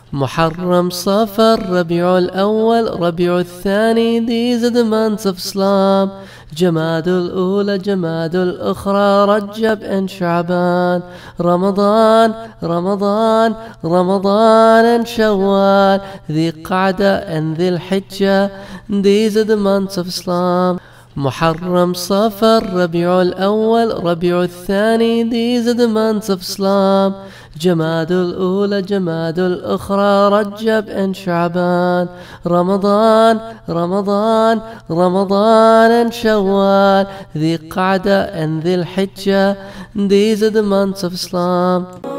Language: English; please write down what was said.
Muharram, Safar, Rabiul Awwal, Rabiul Thani, these are the months of Islam. Jamadul Ula, Jamadul Ukhra, Rajab and Sha'ban. Ramadan, Ramadan, Ramadan and Shawwal. Dhul Qa'dah and Dhul Hijjah, these are the months of Islam. Muharram, Safar, Rabiul Awwal, Rabiul Thani, these are the months of Islam. Jamadul Ula, Jamadul Ukhra, Rajab and Sha'ban. Ramadan, Ramadan, Ramadan and Shawwal. Dhul Qa'dah and Dhul Hijjah, these are the months of Islam.